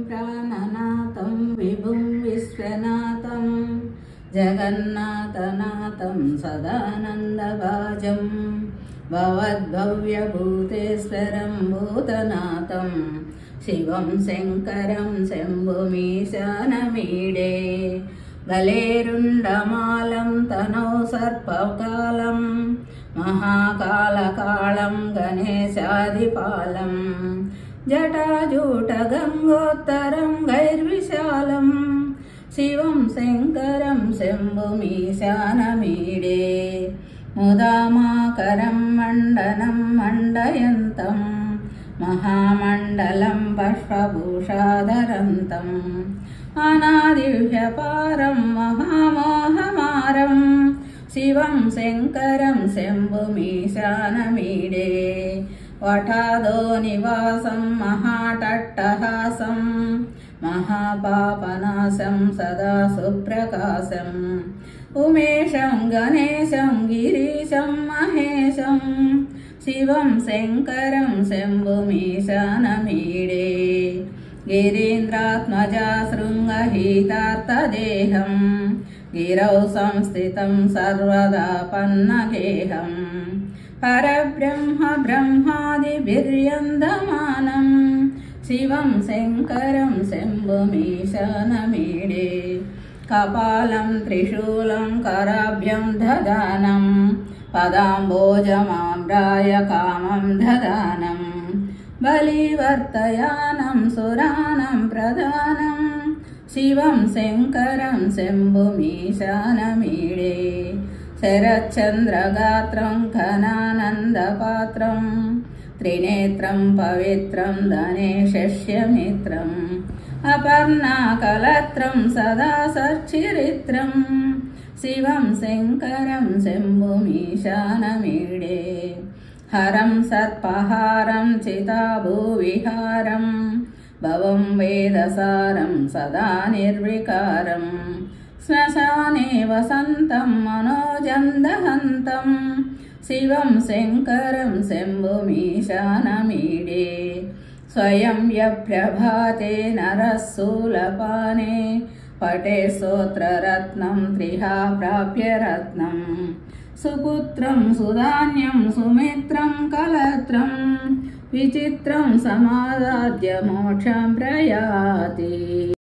प्राणनाथं विभुं विश्वनाथं जगन्नाथनाथं सदानन्दभाजं भवद्भव्यभूतेश्वरं भूतनाथं शिवं शङ्करं शम्भुमीशानमीडे गलेरुण्डमालं तनौ सर्पकालं महाकालकालं गणेशादिपालं जटाजूटगङ्गोत्तरं गैर्विशालं शिवं शङ्करं शम्भुमीशानमीडे मुदामाकरं मण्डनं मण्डयन्तं महामण्डलं पुष्पभूषाधरन्तम् अनादिव्यपारं महामोहमारं शिवं शङ्करं शम्भुमीशानमीडे वटादो निवासं महाटट्टहासं महापापनाशं सदा सुप्रकाशम् उमेशं गणेशं गिरीशं महेशं शिवं शङ्करं शम्भुमीशानमीडे गिरीन्द्रात्मजा शृङ्गहीतार्थदेहं गिरौ संस्थितं सर्वदा पन्नगेहं परब्रह्म ब्रह्मादिभिर्यन्दमानं शिवं शङ्करं शम्भुमीशानमीडे कपालं त्रिशूलं कराभ्यं ददानं पदाम्बोजमाम्राय कामं ददानं बलिवर्तयानं सुरानं प्रदानं शिवं शङ्करं शम्भुमीशानमीडे शरच्चन्द्रगात्रं घनानन्दपात्रं त्रिनेत्रं पवित्रं धनेशस्य मित्रम् अपर्णाकलत्रं सदा सच्चरित्रं शिवं शङ्करं शम्भुमीशानमीडे हरं सर्पहारं चिताभूविहारं भवं वेदसारं सदा निर्विकारं श्मशाने वसन्तं मनोजन्दहन्तं शिवं शङ्करं शम्भुमीशानमीडे स्वयं यप्रभाते नरः शूलपाने पटे स्तोत्ररत्नं त्रिहा प्राप्य रत्नं सुपुत्रं सुधान्यं सुमित्रं कलत्रं विचित्रं समादाद्य मोक्षं प्रयाति।